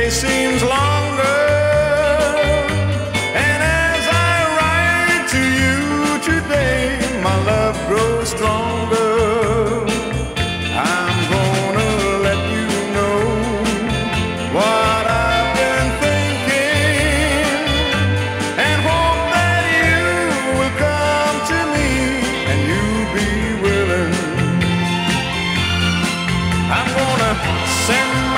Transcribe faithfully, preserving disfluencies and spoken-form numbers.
day seems longer, and as I write to you today, my love grows stronger. I'm gonna let you know what I've been thinking, and hope that you will come to me and you'll be willing. I'm gonna send